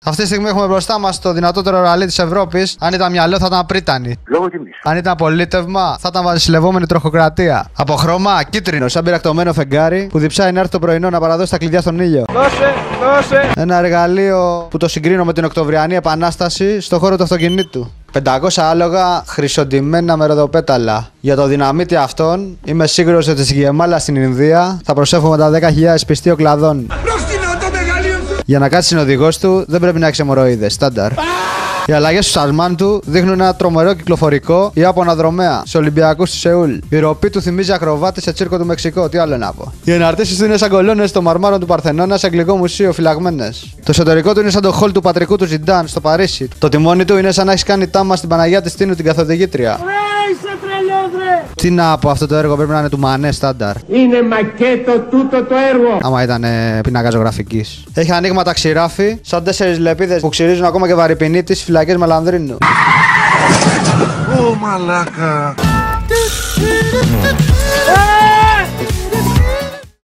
Αυτή τη στιγμή έχουμε μπροστά μας το δυνατότερο ραλί της Ευρώπης. Αν ήταν μυαλό θα ήταν πρίτανη. Λόγω τιμής. Αν ήταν πολίτευμα θα ήταν βασιλευόμενη τροχοκρατία. Από χρώμα κίτρινο, σαν πυρακτωμένο φεγγάρι που διψάει να έρθει το πρωινό να παραδώσει τα κλειδιά στον ήλιο. Δώσε! Ένα εργαλείο που το συγκρίνω με την Οκτωβριανή Επανάσταση στο χώρο του αυτοκινήτου. 500 άλογα χρυσοτιμμένα με ροδοπέταλα. Για το δυναμίτι αυτών είμαι σίγουρος ότι στη Γεμάλα στην Ινδία θα προσέφουμε τα 10.000 πιστείο κλαδών. Για να κάτσει συνοδηγός του δεν πρέπει να έχει αιμορροίδες, στάνταρ. Οι αλλαγές του Σαλμάν του δείχνουν ένα τρομερό κυκλοφορικό Ιάπωνα δρομέα σε Ολυμπιακούς του Σεούλ. Η ροπή του θυμίζει ακροβάτη σε τσίρκο του Μεξικό, τι άλλο να πω. Οι εναρτήσεις του είναι σαν κολόνες των μαρμάρων του Παρθενώνα σε αγγλικό μουσείο φυλαγμένες. Το εσωτερικό του είναι σαν το χολ του πατρικού του Ζιντάν στο Παρίσι. Το τιμόνι του είναι σαν να έχει κάνει τάμα στην Παναγιά της Τίνου την καθοδηγήτρια. Τι να πω, αυτό το έργο πρέπει να είναι του Μανέ στάνταρ. Είναι μακέτο τούτο το έργο. Άμα ήταν πίνακα ζωγραφικής. Έχει ανοίγματα ξηράφι, σαν 4 λεπίδες που ξυρίζουν ακόμα και βαρυπινίτη στις φυλακές Μελανδρίνου. Ω μαλάκα.